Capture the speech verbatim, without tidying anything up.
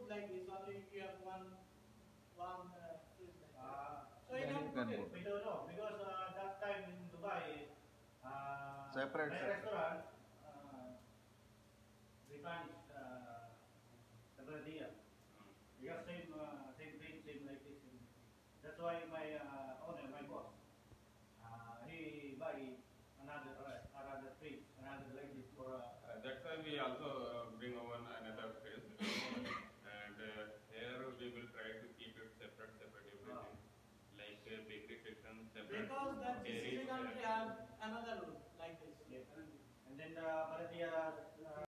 put like this. Only if you have one one uh, fridge like that. Uh, So you Then don't you put can it. put we don't know because uh, that time in Dubai, uh, separate, my separate. restaurant, uh, we managed uh, separate here. Because same, uh, same thing, same like this. Same. That's why my uh, owner, my boss, uh, he buy another uh, another fridge, another like this for. Uh, Uh, that's why we also uh, bring over another phase, and uh, here we will try to keep it separate, separate everything, like uh, bakery section separate, Because that G C C dairy country separate. have another rule like this. yeah. And then uh, Bharatiya uh,